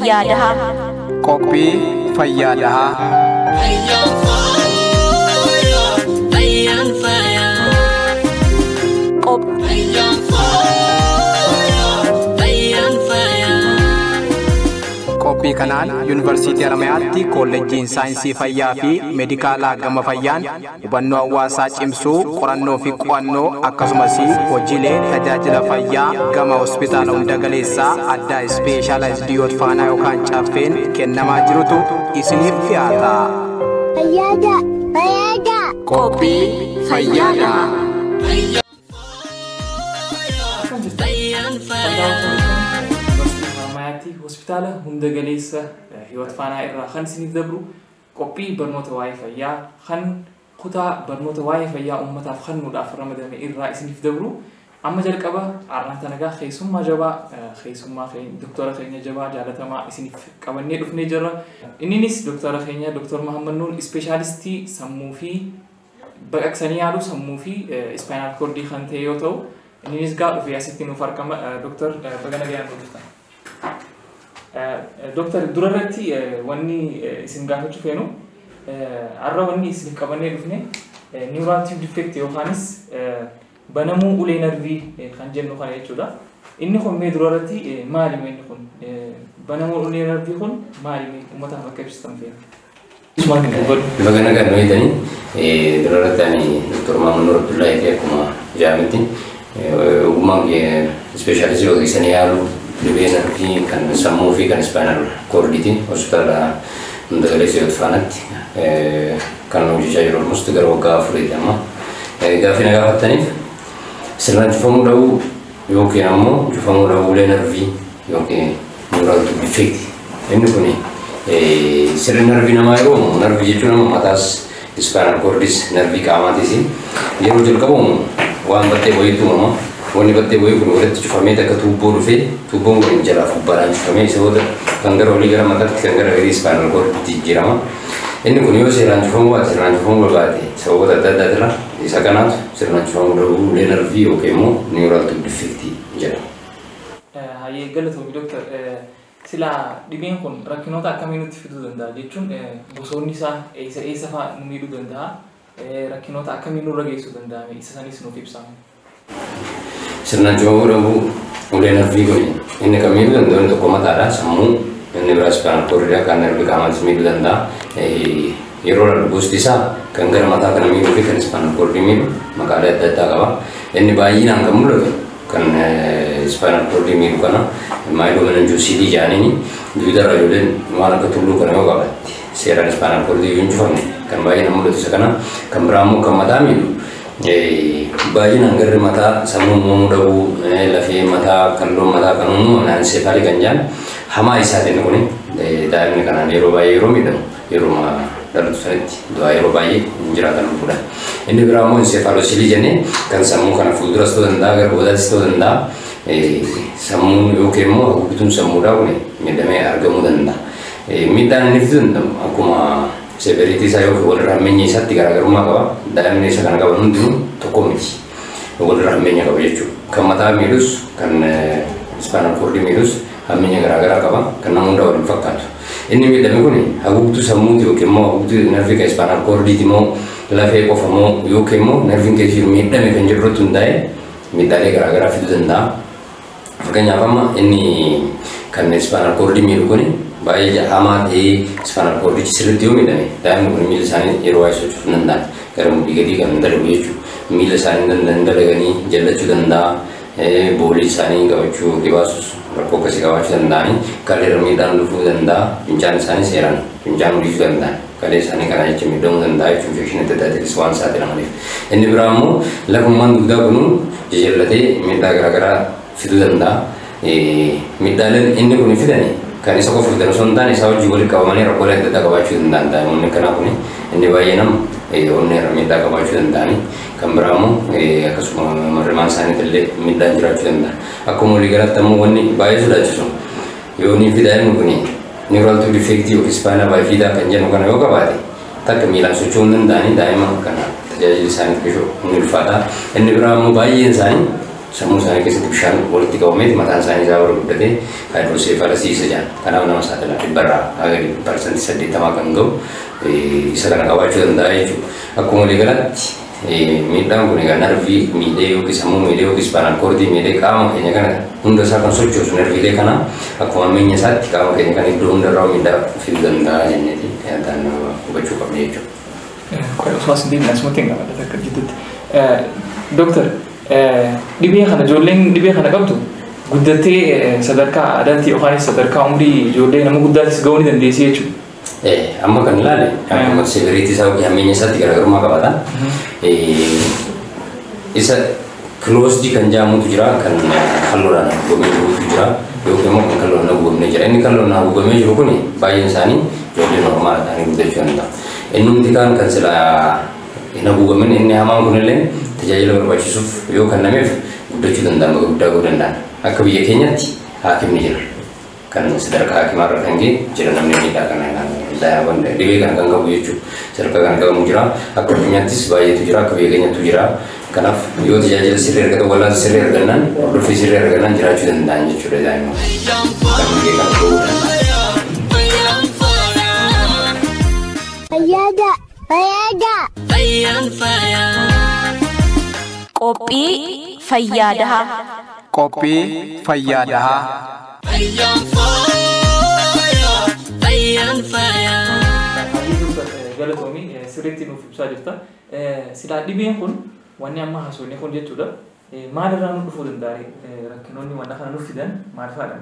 Fayyadaha. Qophii Fayyadaha. Qophii kanaan Yuunivarsiitii Haramayaatti Kolleejjiin Saayinsii Fayyaa fi Meedikaalaa gama fayyaan hubannoo hawaasaa cimsuu, qorannoo fi qo'annoo akkasumas hojiilee tajaajila fayyaa gama hospitaala hunda galeessaa addaa ispeeshaalaayizd yoo faanaa yookaan caffeen kennamaa jirutu isiniif dhiyaata. Qophii Fayyadaha. Hospitaala hunda galeessa hiwat faanaa irraa kan isiniif dabru qophii barnoota waa'ee fayyaa kan kutaa barnoota waa'ee fayyaa uummataaf kennuudhaaf ramadame irraa isiniif dabru amma jalqaba arranta nagaa keessummaa jabaa keessummaa keenya doktora keenya jabaa jaalatamaa isiniif qabannee dhufnee jirra. Inninis doktora keenya Dr. Mahammad Nuur ispeeshaalistii sammuu fi baqaqsanii yaaluu sammuu fi ispaayinaal koordii kan ta'e yoo ta'u inninis gaa dhufee asitti nuuf argama. Doktor bagana gayaan nuuf Doktor durarratti wanni isin gaafachuu feenu arra wanni isin qabannee dhufne neural tube defect yookaanis banamuu ulee narvii kan jennu kana jechuudha. Inni kun mee durarratti maali inni kun banamuu ulee narvii kun maali uummataaf akka ibsitan feena. Bagana kan nuyi durarratti ani Dr. Mahammad Nuur Abdullaahi fi akkuma jaamitti ogummaan ispeeshaalistii ogeessanii yaaluu Libena fi kan sammuu fi kan ispaayinaal koordiitiin hospitaala hunda galeessa hiwat faanaatti kan hojjechaa jiru almost gara waggaa afuriiti amma. Gaaffii na gaafattaniif sirnaan cufamuu dhabuu yookiin ammoo cufamuu dhabuu ulee narvii yookiin neural tube defect. Inni kun sirni narvii namaa yeroo narvii jechuun amma mataas ispaayinaal koordiis narvii qaamaatis yeroo jalqabamu waan battee wayiitu uumama. Wanni battee wayii kun walitti cufamee akka tuubboo dhufee tuubboon kun jalaa fubbaadhaan cufamee isa booda kan gara olii gara mataatti kan gara gadi ispaayinaal koordiitti jijjiirama. Inni kun yoo seeraan cufamuu baate sirnaan cufamuu barbaade sababoota adda addaatirra isa kanaatu sirnaan cufamuu dhabuu ulee narvii yookiin immoo neural tube defect jedhama. Hayyee galatoomii doktor sila dhibeen kun rakkinoota akkamii nutti fiduu danda'a jechuun gosoonni isaa eessa fa'aa nu miidhuu danda'a rakkinoota akkamii nurra geessuu danda'a isa sanis nuuf ibsamu. Sirnaan cufamuu dhabuu ulee narvii kun inni kan miidhuu danda'u inni tokko mataadha sammuu inni biraa ispaayinaal koordiidha kan narvii qaamaatis miidhuu danda'a. Yeroo gosti isaa kan gara mataa kana miidhuu fi kan ispaayinaal koordii miidhu maqaalee adda addaa qaba. Inni baay'inaan kan mul'atu kan ispaayinaal koordii miidhu kana maayiloomenenjoosiidii jedhaniini duudarra ijoolleen waan akka tulluu kana yoo qabatte seeraan ispaayinaal koordii yoo hin cufamne kan baay'inaan mul'atu isa kana kan biraa immoo kan mataa miidhu baay'inaan garri mataa sammuu uumamuu dhabuu lafee mataa kalloon mataa kan uumamu aansefaalii kan jedhan hamaa isaatiin kun daa'imni kanaan yeroo baay'ee yeroo miidhamu yeroo dhalatu sanitti du'aa yeroo baay'ee hin jiraatan lubbuudha. Inni biraa immoo insefaalosilii jennee kan sammuu kana fuulduras ta'uu danda'a gara boodaatis ta'uu danda'a sammuun yookiin immoo haguugituun sammuudhaa kun miidhamee argamuu danda'a. Miidhaan inni fiduu danda'u akkuma severity isaa yookiin walirra hammeenya isaatti garaagarummaa qaba. Daa'imni isa kana qaban hundinuu tokko miti. Walirra hammeenya qaba jechuudha. Kan mataa miidhus kan ispaayinaal koordii miidhus hammeenya garaagaraa qaba. Kan nama hunda waliin fakkaatu. Inni miidhame kun haguugduu sammuuti yookiin immoo haguugduu narvii kan ispaayinaal koordiiti immoo lafee qofa immoo yookiin immoo narviin keessa miidhame kan jedhu irratti hundaa'ee miidhaalee garaagaraa fiduu danda'a. Fakkeenyaaf amma inni kan ispaayinaal koordii miidhu kun baay'ee hamaa ta'ee ispaayinaal koordichi sirriitti yoo miidhame daa'imni kun miila isaanii yeroo waa'ee sochoosuu danda'an gara mudhii gadii kan dalagu jechuudha. Miila isaanii dalaganii jallachuu danda'a. Boolii isaanii qabachuu yookiin baasus rakkoo akkasii qabaachuu danda'anii kaleerra miidhaan dhufuu danda'a. Fincaan isaanii seeraan fincaan dhiisuu danda'an kalee isaanii kana jecha miidhamuu danda'a jechuun infekshinii adda addaatis waan saaxilamaniif. Inni biraa immoo lafummaan dugdaa kunuu jajallatee miidhaa garaagaraa fiduu danda'a. Miidhaaleen inni kun fidanii kan isa qofa fidan osoo hin taane isaa wajjin walitti qabamanii rakkoolee adda addaa qabaachuu danda'an daa'imman akkanaa kun inni baay'ee nama onneerra miidhaa qabaachuu danda'anii kan biraa immoo akkasuma marrimaan isaaniitti illee miidhaan jiraachuu danda'a. Akkuma walii galatti ammoo wanni baay'ee sodaachisu yoo ni fi daa'imni kun neural tube defect yookiin spinal bifida kan jennu kana yoo qabaate takka miilaan socho'uu hin danda'anii daa'ima kana tajaajila isaaniif bishoo inni ulfaata. Inni biraa immoo baay'een isaanii sammuu isaanii keessatti bishaan walitti qabameeti mataan isaanii isaa wal guddatee haayidroosefaalasiisa jedhan kanaaf nama saaxila dhibbarraa haga parsantii 80 kan ga'u isa kana qabaachuu danda'a jechuudha. Akkuma walii galatti miidhaan kun egaa narvii miidhee yookiis sammuu miidhee yookiis spinal cord miidhee qaama keenya kana hunda isaa kan sochoosu narviilee kana akkuma ammeenya isaatti qaama keenya kana iddoo hundarraa miidhaa fiduu danda'a jenneeti yaadaan hubachuu qabna jechuudha. Osoo deemnaa asumatti hin gaafadha akka jettutti. Dooktar dhibee kana ijoolleen dhibee kana qabdu guddattee sadarkaa aadaatti yookaan sadarkaa umrii ijoollee nama guddaattis ga'uu ni dandeessi jechuudha. Amma kan ilaale akkuma severity isaa yookiin hammeenya isaatti garaagarummaa qabaata. Isa closed kan jedhamutu jira kan kalloodhaan haguugamee jirutu jira yookiin immoo kan kalloodhaan haguugamee jira. Inni kalloodhaan haguugamee jiru kun baay'een isaanii ijoollee normaala ta'anii guddachuu danda'a. Inni kan sila hin haguugamin inni hamaan kunillee tajaajila barbaachisuuf yoo kennameef guddachuu danda'a guddaa gochuu danda'a. Akka biyya keenyatti haakimni jira. Kan sadarkaa hakimaarra kan ga'e jira namni miidhaa kana dhibee kana kan qabu jechuudha. Sadarkaa kana qabamu jira. Akka addunyaattis baay'eetu jira. Akka biyya keenyattu jira. Kanaaf yoo tajaajila sirrii argatan wal'aansa sirrii argannaan hordofii sirrii argannaan jiraachuu danda'an jechuudha daa'imman. Kan dhibee kana ta'uu danda'a. Qophii fayyaa dahaa. Qophii fayyaa dahaa. Galatoomii sirriitti nuuf ibsaa jirta. Silaa dhibeen kun wanni amma haasofne kun jechuudha. Maalirraa nu dhufuu danda'a? Rakkinoonni wanna kana nuuf fidan maal fa'aadha?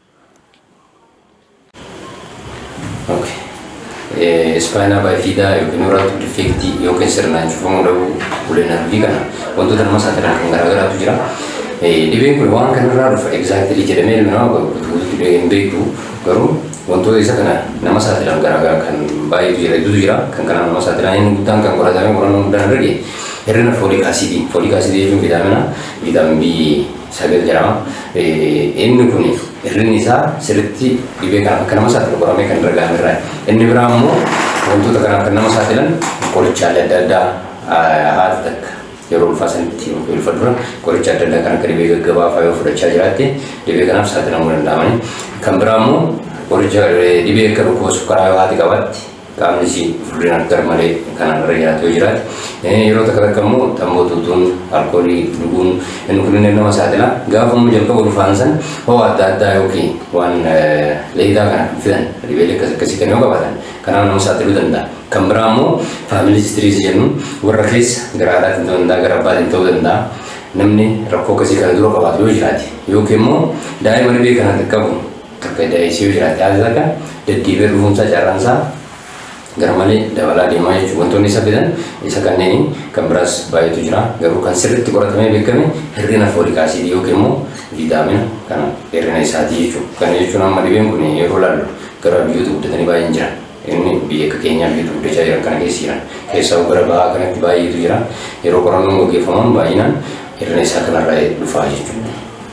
Spina bifida yookiin neurootic defect yookiin sirnaan cufamuu dhabuu ulee narvii kana wantoota nama saaxilan kan garaagaraatu jira. Dhibeen kun waan kanarraa dhufa exactly jedhamee nama guutuutti hin beeku garuu wantoota isa kana nama saaxilan garaagaraa kan baay'eetu jira hedduutu jira kan kanaan nama saaxilan inni guddaan kan qoratamee qorannoo guddaan irra ga'e hir'ina folic acid jechuun vitaamin B9 jedhama. Inni kun hir'inni isaa sirriitti dhibee kana akka nama saaxilu qoramee kan irra ga'ame irraa inni biraa immoo wantoota kanaaf kan nama saaxilan qorichaalee adda addaa haati takka yeroo ulfaa sanitti ulfa dura qoricha adda addaa kan akka dhibee gaggabaafaa yoo fudhachaa jiraatte dhibee kanaaf saaxilamuu danda'amani. Kan biraa immoo qoricha dhibee akka dhukkuba sukkaraa yoo haati qabaatti qaamni isii furdina garmalee kanaan irra jiraatu yoo jiraate yeroo takka immoo tamboo tuutuun alkoolii dhuguun inni kunneen nama saaxila gaafa immoo jalqaba ulfaan san hoo adda addaa yookiin waan leeyidaa kana fidan dhibeelee akkasii kan yoo qabaatan kanaaf nama saaxiluu danda'a. Kan biraa immoo faamilii histiriis jennu warra keessa gara haadhaatiin ta'uu danda'a gara abbaatiin ta'uu danda'a namni rakkoo akkasii kana dura qabaatu yoo jiraate yookiin immoo daa'ima dhibee kana qabu takka daa'isii yoo jiraate haati takka deddeebi'ee dhufuunsaa carraansaa garmalee dabalaa deemaa jechuudha. Wantoonni isa fidan isa kanneen kan biraas baay'eetu jira garuu kan sirriitti qoratamee beekame hir'ina folic acid yookiin immoo viitaamina kana hir'ina isaati jechuudha. Kana jechuun amma dhibeen kun yeroo laallu gara biyyoota guddatanii baay'een jiran inni biyya akka keenyaa biyyoota guddachaa jiran kana keessa jiran keessaa gara bahaa kanatti baay'eetu jira yeroo qorannoon gaggeeffaman baay'inaan hir'ina isaa kanarraa dhufaa jechuudha.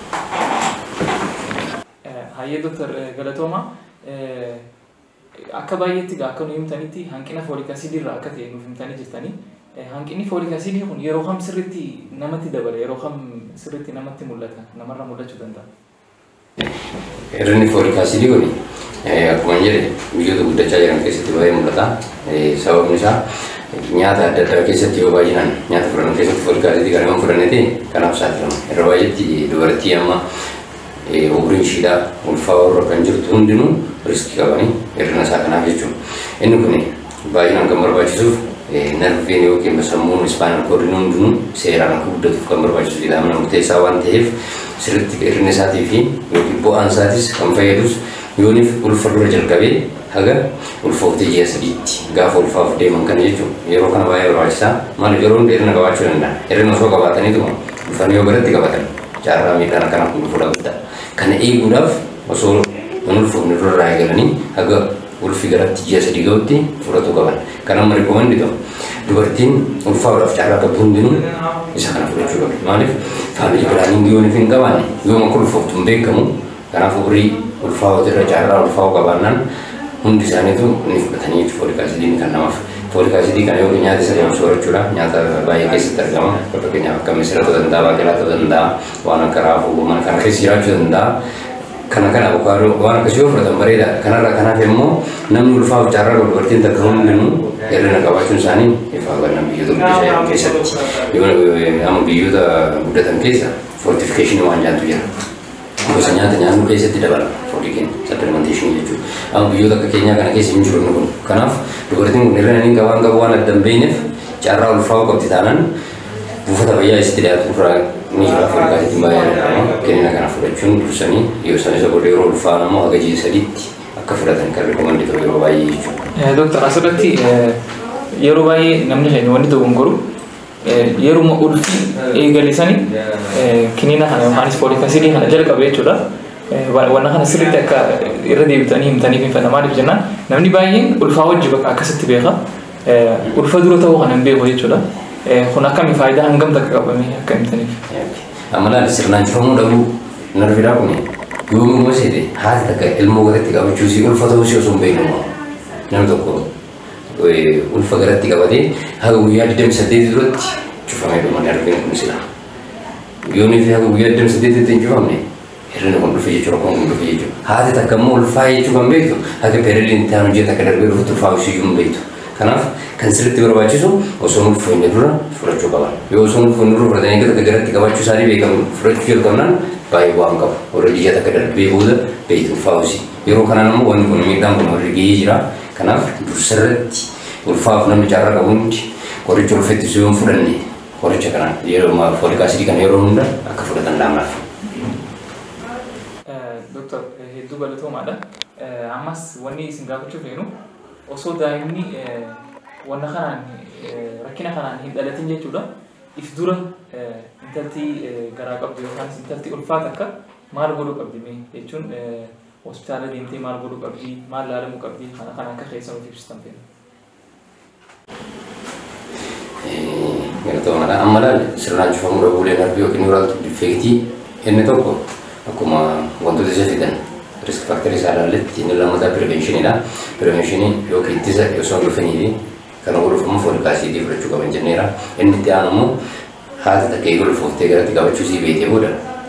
Hayyee Dooktar Galatooma akka baay'eetti akka nu himtanitti hanqina folic acid irraa akka ta'e nuuf himtanii jirtanii hanqinni folic acid kun yeroo kam sirriitti namatti dabala yeroo kam sirriitti namatti mul'ata namarraa mul'achuu danda'a? Hir'inni folic acid kun akkuma jedhe biyyoota guddachaa jiran keessatti baay'ee mul'ata. Sababni isaa nyaata adda addaa keessatti yoo baay'inaan nyaata fudhannu keessatti folic acid kan nama fudhannete kanaaf saaxilama. Yeroo baay'eetti dubartii amma umriin ishiidhaa ulfaa warra kan jirtu hundinuu riskii qabanii hir'ina isaa kanaaf jechuudha. Inni kun baay'inaan kan barbaachisuuf narviin yookiin sammuun spinal cord hundinuu seeraan akka guddatuuf kan barbaachisu viitaamina murteessaa waan ta'eef sirriitti hir'ina isaatii fi yookiin bu'aan isaatis kan fayyadus yooniif ulfa dura jalqabee haga ulfooftee ji'a sadiitti gaafa ulfaaf deeman kana jechuudha. Yeroo kana baay'ee barbaachisaa maaliif yeroon hir'ina qabaachuu danda'a. Hir'ina osoo qabaataniituma ulfanii yoo biratti qabatan carraa miidhaan akkanaaf ulfuudha guddaa. Kana eeguudhaaf osoo hin ulfoofne durarraa eegalanii haga ulfi garatti ji'a sadii ga'utti fudhatu qaban. Kan amma rikoomandi ta'u dubartiin ulfaa'uudhaaf carraa qabdu hundinuu isa kana fudhachuu qabdi. Maaliif faamilii piraaniingii yooniif hin qabaanne yooma akka ulfooftu hin beekamu kanaaf umrii ulfaa'uutu irra carraa ulfaa'uu qabaannaan hundi isaaniitu ni fudhatanii folic acid kan namaaf folic acid kan yoo nyaata isa nama soorachuudha nyaata baay'ee keessatti argama fakkeenyaaf akka misira ta'uu danda'a baaqelaa ta'uu danda'a waan akka raafuu mana kana keessa jiraachuu danda'a kana avokaadoo waan akkasii yoo fudhatan bareeda kanarraa kanaaf immoo namni ulfaaf jaarraa dubartiin takka hundinuu hirrina qabaachuun isaanii ifaa banna biyyoota keessatti yoo biyyoota guddatan keessa fortification waan nyaatu jira gosa nyaata nyaannu keessatti dabala folikiin supplementation jechuudha. Amma biyyoota akka keenyaa kana keessa hin jiru kun kanaaf dubartiin kun hirrina hin qabaan qabu waan adda hin beekneef carraa ulfaa'uu qabdi taanaan buufata fayyaa isitti dhiyaatu irraa ni jira folikaa itti baay'ee kennina kana fudhachuun dursanii yoo isaan isa booda yeroo ulfaa'an ammoo haga ji'a sadiitti akka fudhatan kan rekomandii ta'u yeroo baay'ee jechuudha. Dooktar asirratti yeroo baay'ee namni keenya wanti tokko hin godhu yeruma ulfi eegalisanii kiniina kana yookaanis folic acid kana jalqabe jechuudha. Wanna kana sirriitti akka irra deebitanii himtaniif hin fedha maaliif jennaan namni baay'een ulfaa wajji bakka akkasitti beeka ulfa dura ta'uu kana hin beeku jechuudha. Kun akkami faayidaa hangam takka qabamee akka himtaniif. Amalaan sirnaan cufamuu dhabuu narviidhaa kun yoomuu seete haati takka ilmoo garatti qabachuu si ulfa ta'uu si osoo hin beeknu namni tokko ulfa garatti qabatee haga guyyaa 28 duratti cufamee dhuma narviin kun sila. Yoonii fi haga guyyaa 28 hin cufamne hirrina kun dhufe jechuudha kun dhufe jechuudha. Haati takka immoo ulfaa jechuu kan beektu haga pereediin ta'an hojii takka darbee dhufutti ulfaa usiyyuu hin beektu. Kanaaf kan sirriitti barbaachisu osoo ulfoonni dura fudhachuu qaban. Yoo osoo ulfoonni dura fudhatanii gara garatti qabachuu isaanii beekamu fudhachuu jalqabnaan baay'ee waan qabu. Warra jijjiirraa takka darbee booda beektu ulfaa usii. Yeroo kanaan immoo wanti kun miidhaan kun warri gahee jira. Kanaaf dursarratti ulfaaf namni jaarraa qabu hundi qoricha ulfeettisu yoo hin fudhanne qoricha kanaan yeroo folic acid kana yeroo hunda akka fudhatan dhaamnaaf. Dooktar hedduu galatoomaadha. Ammas wanni isin gaafachuu feenu osoo daa'imni wanna kanaan rakkina kanaan hin dhalatin jechuudha. If dura intalti garaa qabdu yookaan intalti ulfaata akka maal godhuu qabdi jechuun hospitaala deemtee maal godhuu qabdi maal laalamuu qabdi kana akka keessa nuuf ibsitan feena. Galatoomaadha. Amma laal sirnaan cufamuu dhabuulee narbii yookiin neural defectii inni tokko akkuma wantoota isa fidan risk factor isaa ilaalletti inni lammataa preventionidha. Preventionii yookiin ittisa osoo hin dhufiniifi kan godhufamu folic acid fudhachuu qaban jenneera. Inni itti aanu immoo haati takka eeguu ulfooftee garatti qabachuu sii beekee booda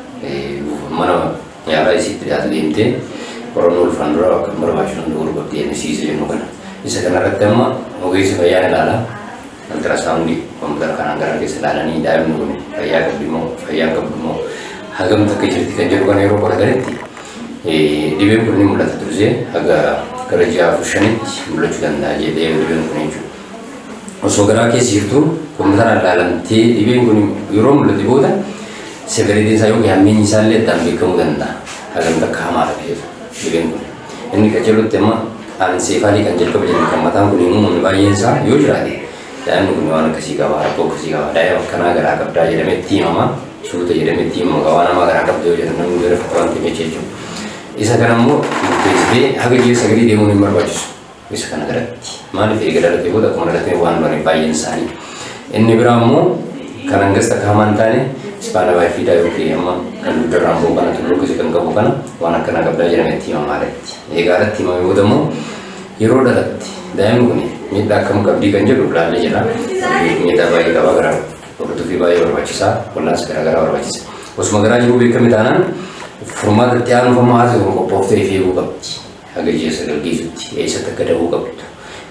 mana yaalaa isiitti dhiyaatu deemtee qorannoo ulfaan dura akka barbaachisu godhuu qabdi ennisiisa jennu kana. Isa kanarratti amma ogeessi fayyaan ilaala. Ultrasound kompuutera kanaan gara keessa ilaalanii daa'imni kun fayyaa qabdi moo fayyaa qabdu moo hagam takka jirti kan jedhu kana yeroo qoratanitti dhibeen kun ni mul'ata dursee haga gara ji'a 5tti mul'achuu danda'a jedhee dhibeen kun jechuudha. Osoo garaa keessa jirtu kompuuteraan ilaalamtee dhibeen kun yeroo mul'ate booda severitiin isaa yookiin hammeenyi isaallee addaan beekamuu danda'a. Hagam takka hamaadha dhibeen kun. Inni qajeelutti amma aanseefaalii kan jalqaba jennu kan mataan kun uumamni baay'een isaa yoo jiraate daa'imni kun waan akkasii qaba rakkoo akkasii qaba daa'ima akkanaa garaa qabdaa jedhametti himama suuta jedhametti himama waan namaa garaa qabda yoo jedhan namni gara fakkaatu waan ta'eef jechuudha. Isa kana immoo murteessitee haga ji'a 9 deemuun hin barbaachisu. Isa kana garatti maaliif eega dhalatee booda akkuma dhalatee waan dhufaniif baay'een isaanii. Inni biraa immoo kan hangas takka hamaa hin taane ispaana baayifiidhaa yookiin amma kan duddarraan boo kana tulluu akkasii kan qabu kana waan akkanaa qabdaa jedhametti himamaa irratti. Egaa irratti himame booda immoo yeroo dhalatti daa'imni kun miidhaa akkam qabdii kan jedhu ilaallee jira. Miidhaa baay'ee qaba garaa hordoffii baay'ee barbaachisaa wallaansa garaagaraa barbaachisa. Osuma garaa jiruu beekame taanaan furmaata itti aanuuf amma haati kun qophooftee eeguu qabdi. Haga ji'a 9 geessutti eessatti akka dabuu qabdu.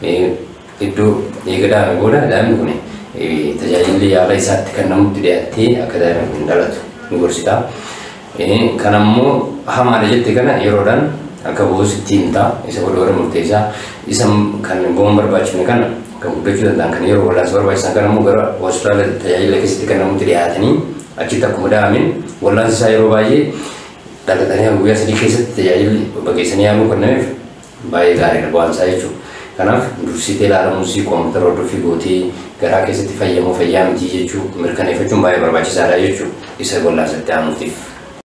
Iddoo eega daa'ime booda daa'imni kun tajaajilli yaala isaatti kan namutti dhiyaattee akka daa'imni kun dhalatu ni gorsita. Kan ammoo hamaadha jette kana yeroodhaan akka boos ittiin ta'a isa godhora murteessaa isa kan boon barbaachifne kana kan guddachuu danda'an kan yeroo wallaansa barbaachisan kan ammoo gara hospitaala tajaajila keessatti kan namutti dhiyaatanii achitti akkuma daa'amin wallaansi isaa yeroo baay'ee dhalatanii guyyaa 3 keessatti tajaajilli baqeessanii yaaluu kennameef baay'ee gaariidha bu'aan isaa jechuudha. Kanaaf dursitee ilaalamuusii kompuutera hordoffii gootee garaa keessatti fayyamoo fayyaa mitii jechuu mirkaneeffachuun baay'ee barbaachisaadha jechuudha isa wallaansa itti aanuutiif.